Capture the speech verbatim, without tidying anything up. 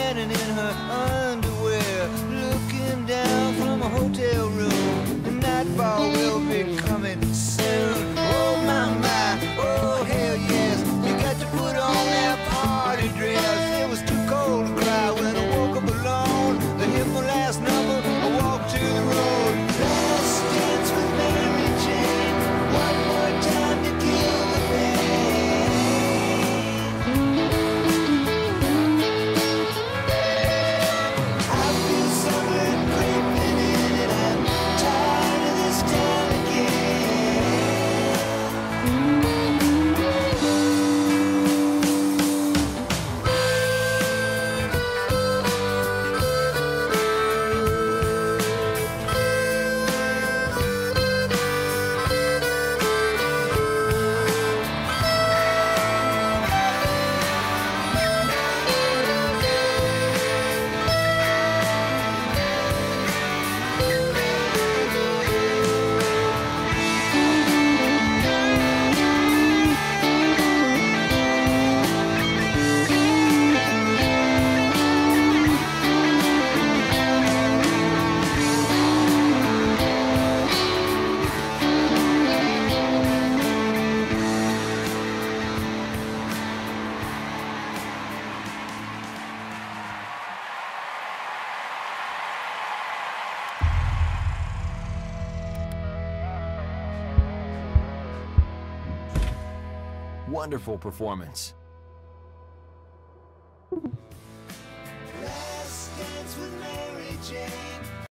standing in her underwear, looking down from a hotel room. The nightfall will be coming soon. Oh my, my, oh hell yes. You got to put on that party dress. It was too cold to cry when I woke up alone. The hit my last number, I walked to the road. Last dance with Mary Jane. One more time to kill the pain. I feel summer creeping in and I'm tired of this town again. Wonderful performance. Last dance with Mary.